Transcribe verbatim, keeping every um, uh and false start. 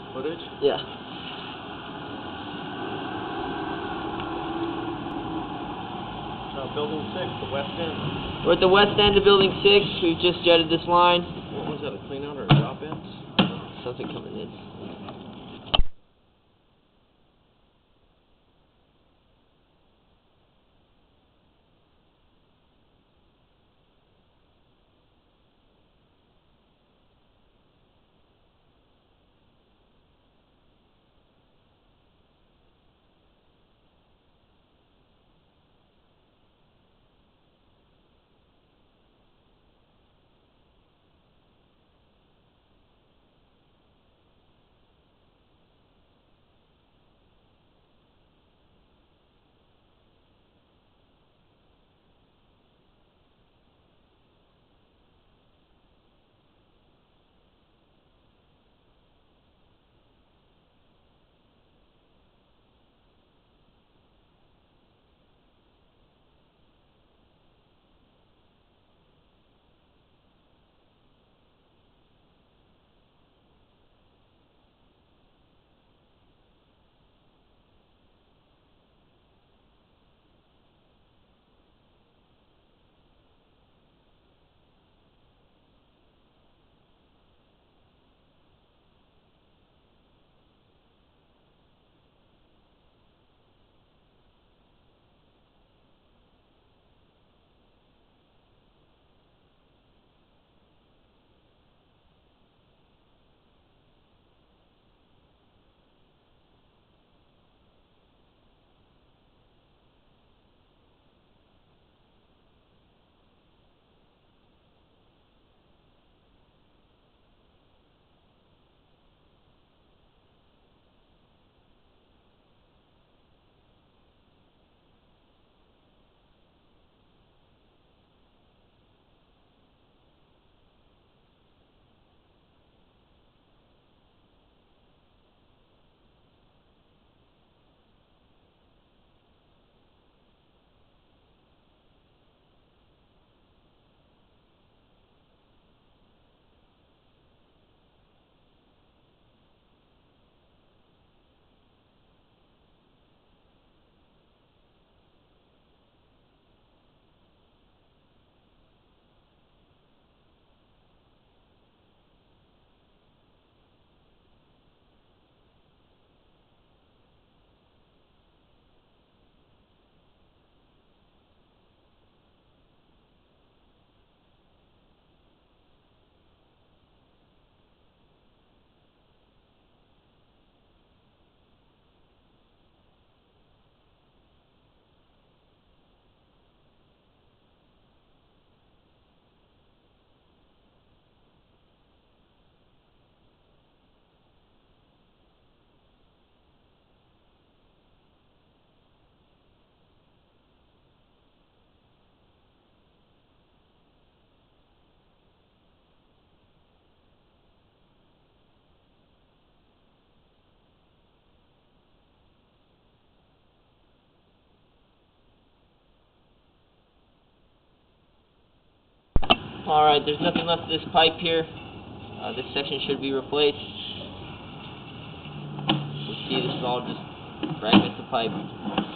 Footage? Yeah. Uh, building six, the west end. We're at the west end of Building six. We've just jetted this line. What was that, a clean out or a drop in? Something coming in. Alright, there's nothing left of this pipe here. Uh, this section should be replaced. You see this is all just fragments of pipe.